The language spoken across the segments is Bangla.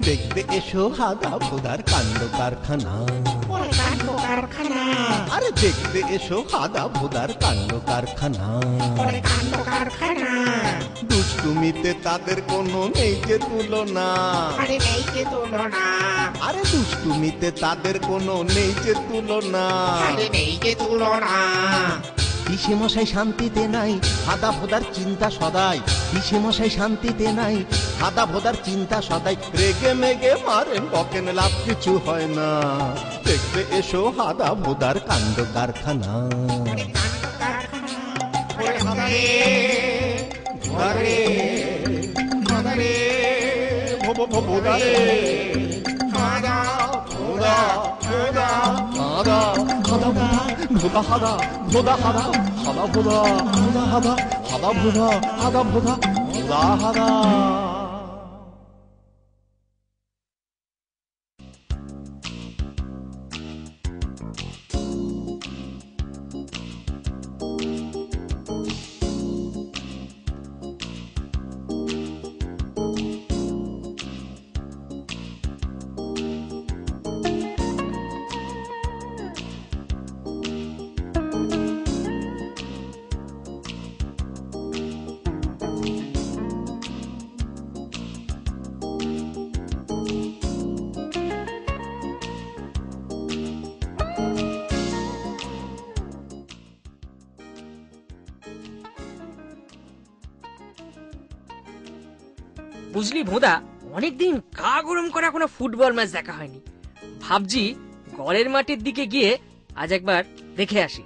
দেখবে এসো হাদা ভোদার কাণ্ড কারখানা। আরে দেখবে এসো হাদা ভোদার কাণ্ড কারখানা। দুষ্টুমিতে তাদের কোনো নেই যে তুলনা। আরে দুষ্টুমিতে তাদের কোনো নেই যে তুলনা। পিসে মশাই শান্তিতে নাই, হাদা ভোদার চিন্তা সদাই। পিসে মশাই শান্তিতে নাই, হাদা ভোদার চিন্তা সদাই। রেগে মেগে মারেন বকেন, লাভ কিছু হয় না। দেখবে এসো হাদা ভোদার কাণ্ড কারখানা। ভোদা হাদা ভোদা হাদা হাদা ভোদা হাদা হাদা হাদা ভোদা হাদা ভোদা ভোদা হাদা। বুঝলি ভোদা, অনেকদিন গা গরম করা কোনো ফুটবল ম্যাচ দেখা হয়নি। ভাবছি গড়ের মাটির দিকে গিয়ে আজ একবার দেখে আসি।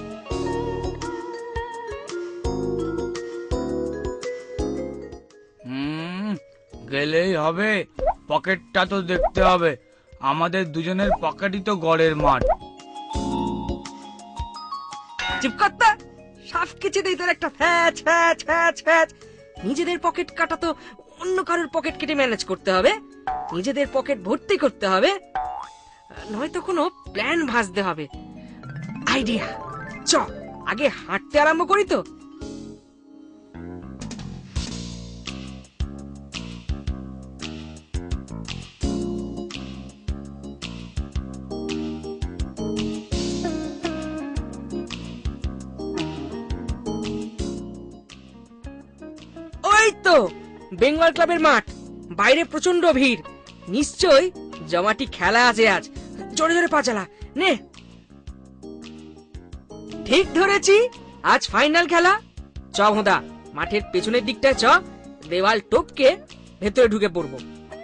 গেলেই হবে, পকেটটা তো দেখতে হবে। আমাদের দুজনের পকেটই তো গড়ের মাঠ। চুপ করতা, সাফ কেচে দেই তোর একটা ফ্যাচ ফ্যাচ ফ্যাচ ফ্যাচ। নিজেদের পকেট কাটা তো অন্য কারোর পকেট কেটে ম্যানেজ করতে হবে, নিজেদের পকেট ভর্তি করতে হবে, নয়তো কোনো প্ল্যান ভাজতে হবে। আইডিয়া, চ আগে হাঁটতে আরম্ভ করি তো। ওই তো বেঙ্গল ক্লাবের মাঠ, বাইরে প্রচন্ড ভিড়, নিশ্চয় জমাটি খেলা আছে আজ। জোরে জোরে পা চালা, নে। ঠিক ধরেছি, আজ ফাইনাল খেলা। চ ভোদা, মাঠের পেছনের দিকটায় চ, দেওয়াল টপকে ভেতরে ঢুকে পড়বো।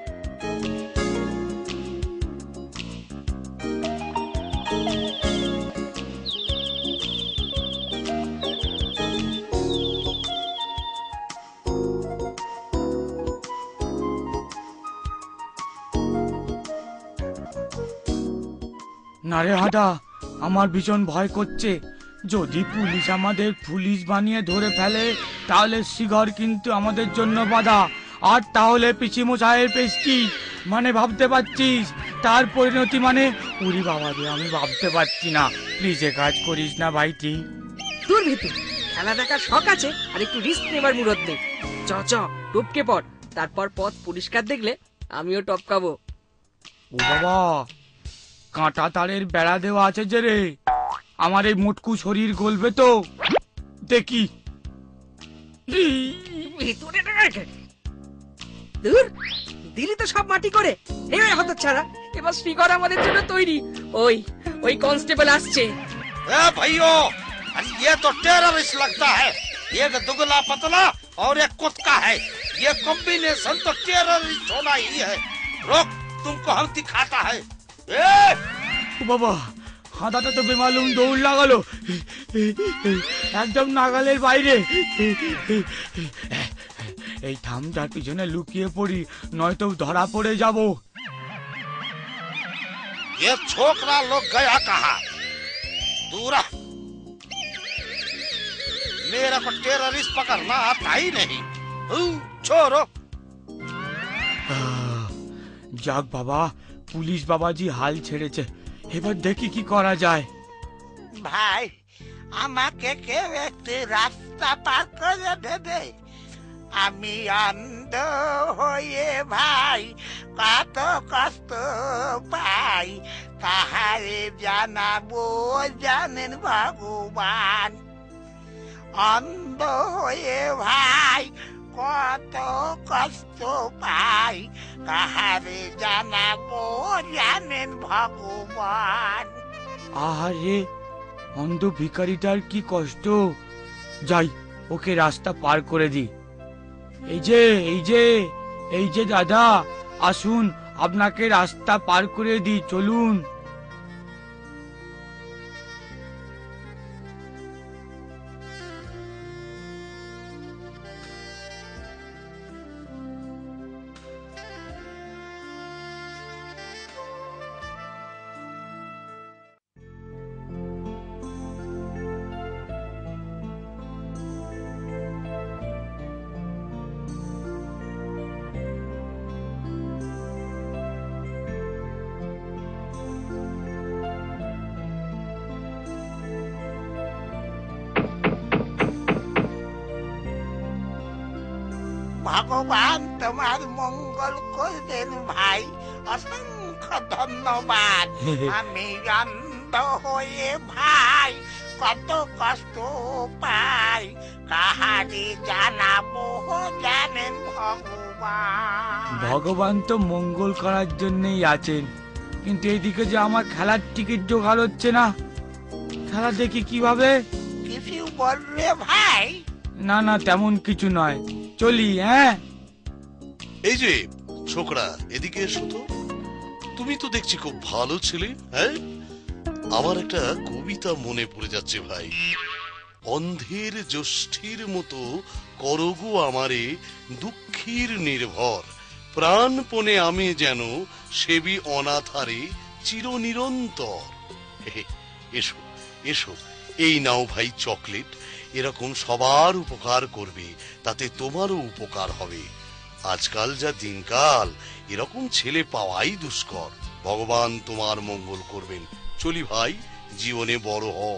না রে হাদা, আমার ভীষণ ভয় করছে। যদি পুলিশ আমাদের পুলিশ বানিয়ে ধরে ফেলে তাহলে শিগর কিন্তু আমাদের জন্য বাধা। আর তাহলে পিসিমশাইয়ের পেস্টি মানে ভাবতে পারছিস, তার পরিণতি মানে উরি বাবা রে, আমি ভাবতে পারছি না। প্লিজ এ কাজ করিস না ভাইটি। তোর ভিতরে খেলা দেখার শখ আছে আর একটু রিস্ক নেবার মুরত নেই। চ চ টপকে পড়, তারপর পথ পরিষ্কার দেখলে আমিও টপকাবো। ও বাবা, কাঁটা তারের বেড়া দেওয়া আছে যে রে, আমার এই মোটকু শরীর গলবে তো। দেখি দূর দিলি তো সব মাটি করে। হতো ছাড়া, এবার শ্রীকর আমাদের জন্য তৈরি। ওই ওই কনস্টেবল আসছে। भाइयों, ये तो टेररिस्ट लगता है। एक दुगला पतला और एक कुत्ता है। ये कॉम्बिनेशन तो टेररिस्ट होना ही है। रोक, तुमको हम दिखाता है। বাবা, হাদাটা তো বেমালুম দৌড় লাগালো, একদম নাগালের বাইরে। এই থামটার পিছনে লুকিয়ে পড়ি, নয়তো ধরা পড়ে যাব। ये छोकरा लोग गया कहाँ? दूरा, मेरा को टेररिस्ट पकड़ना आता ही नहीं। छोड़ो। যাক বাবা, পুলিশ বাবাজি হাল ছেড়েছে। এবার দেখি কি করা যায়। ভাই, আমাকে কেউ একটু রাস্তা পার করে দেবে? আমি অন্ধ হয়ে ভাই কত কষ্ট পাই, কাহারে জানাবো জানেন ভগবান। অন্ধ হয়ে ভাই কত কষ্ট পাই, কাহারে জানাবো জানেন ভগবান। আহারে, অন্ধ ভিখারিটার কি কষ্ট। যাই, ওকে রাস্তা পার করে দি। এই যে এই যে এই যে দাদা, আসুন, আপনাকে রাস্তা পার করে দি, চলুন। ভগবান তোমার মঙ্গল করবেন ভাই, অসংখ্য ধন্যবাদ। আমি অন্ধ হয়ে ভাই কত কষ্ট পাই, কাহারে জানাবো জানেন ভগবান। ভগবান তো মঙ্গল করার জন্যই আছেন, কিন্তু এদিকে যে আমার খেলার টিকিট জোগাড় হচ্ছে না। খেলা দেখি কিভাবে? কিছু বললে ভাই? না না, তেমন কিছু নয়, চলি। হ্যাঁ, এই যে ছোকরা, এদিকে এসো তো। তুমি তো দেখছি খুব ভালো ছেলে। হ্যাঁ, আমার একটা কবিতা মনে পড়ে যাচ্ছে ভাই। অন্ধের জ্যোষ্ঠীর মতো করগো আমারে দুঃখীর নির্ভর, প্রাণপণে আমি যেন সেবি অনাথারে চিরনিরন্তর। এসো এসো, এই নাও ভাই চকলেট, এরকম সবার উপকার করবে, তাতে তোমারও উপকার হবে। আজকাল যা দিনকাল, এরকম ছেলে পাওয়াই দুষ্কর। ভগবান তোমার মঙ্গল করবেন। চলি ভাই, জীবনে বড় হও।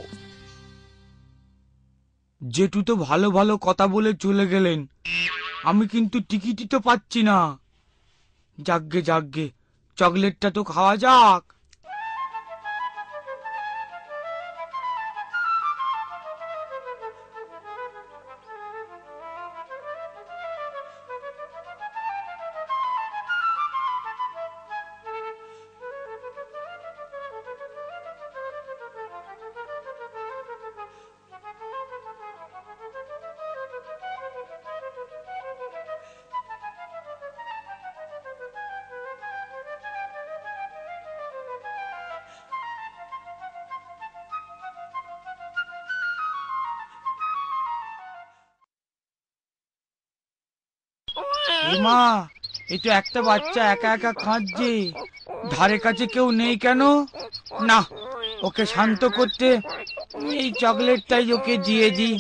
জেঠু তো ভালো ভালো কথা বলে চলে গেলেন, আমি কিন্তু টিকিটই তো পাচ্ছি না। যাগ্গে যাগ্গে, চকলেটটা তো খাওয়া যাক। মা, এই তো একটা বাচ্চা একা একা কাঁদছে, ধারে কাছে কেউ নেই কেন? না, ওকে শান্ত করতে এই চকলেটটাই ওকে দিয়ে দিই।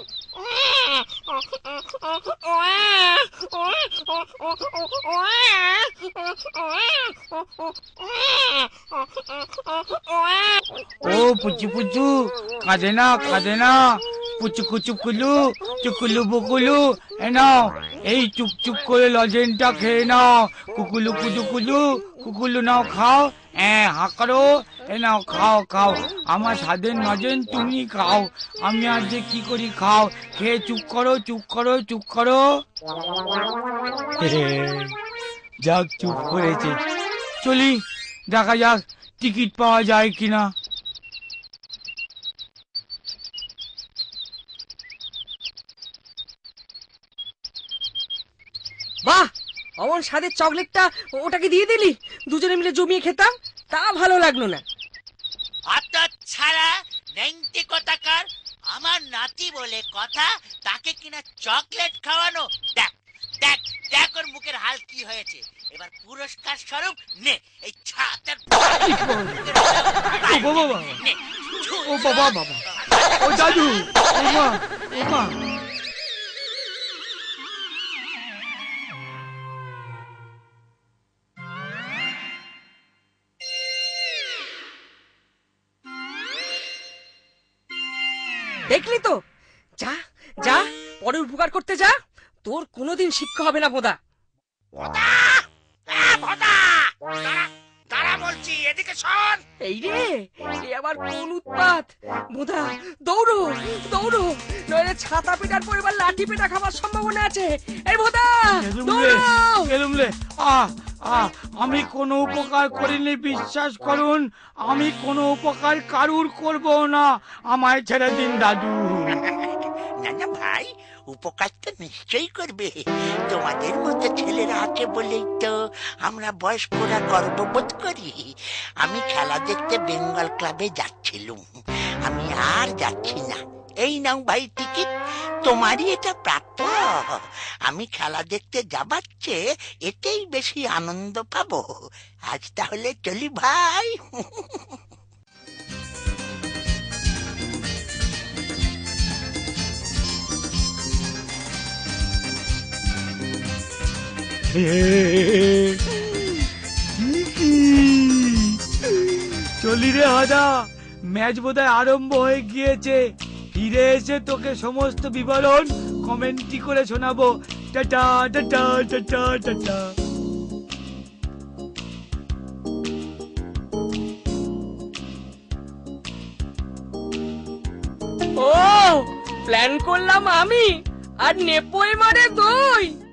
ও পুচু পুচু, কাঁদে না কাঁদে না, পুচুকু চুকুলু চুকুলু বুকুলু, এ নাও এই চুপ চুপ করে লজেনটা খেয়ে নাও। কুকুলু কুচুকুলু কুকুলু, নাও খাও। হাঁকারো, এ নাও খাও খাও, আমার স্বাদের নজেন তুমি খাও, আমি আর যে কি করি, খাও। খেয়ে চুপ করো চুপ করো চুপ করো। যাক, চুপ করেছে। চলি, দেখা যাক টিকিট পাওয়া যায় কিনা। বাহ, অমন স্বাদের চকলেটটা ওটাকে দিয়ে দিলি, দুজনে মিলে জমিয়ে খেতাম, তা ভালো লাগলো না। অত ছাড়া নেংটি কোথাকার, আমার নাতি বলে কথা, তাকে কিনা চকলেট খাওয়ানো। দেখ দেখ দেখ ওর মুখের হাল কি হয়েছে। এবার পুরস্কার স্বরূপ নে এই ছাতার। ও বাবা, ও বাবা বাবা, ও দাদু, ও মা, ও মা। দেখলি তো, যা যা, পরে উপকার করতে যা, তোর কোনোদিন শিক্ষা হবে না বোদা। ভোদা ভোদা দাঁড়া বলছি, এদিকে শোন। এই রে, এ আবার কোন উৎপাত! বোদা দৌড়ো দৌড়ো, নইলে ছাতা পেটার পরিবার লাঠি পেটা খাবার সম্ভাবনা আছে। এই বোদা দৌড়ো। গেলুমলে আমি কোনো উপকার করিনি, বিশ্বাস করুন। আমি কোনো উপকার কারুর করব না, আমায় ছেড়ে দিন দাদু। না না ভাই, উপকার তো নিশ্চয়ই করবে। তোমাদের মতো ছেলেরা আছে বলেই তো আমরা বয়স্করা গর্ববোধ করি। আমি খেলা দেখতে বেঙ্গল ক্লাবে যাচ্ছিলুম, আমি আর যাচ্ছি না। এই নাও ভাই টিকিট, তোমারই এটা প্রাপ্য। আমি খেলা দেখতে যাবার চেয়ে এতেই বেশি আনন্দ পাবো। আজ তাহলে চলি ভাই। চলি রে হাদা, ম্যাচ বোধহয় আরম্ভ হয়ে গিয়েছে। ফিরে এসে তোকে সমস্ত বিবরণ কমেন্ট্রি করে শোনাবো। Tata tata tata tata. ও প্ল্যান করলাম আমি, আর নেপোয় মারে দই।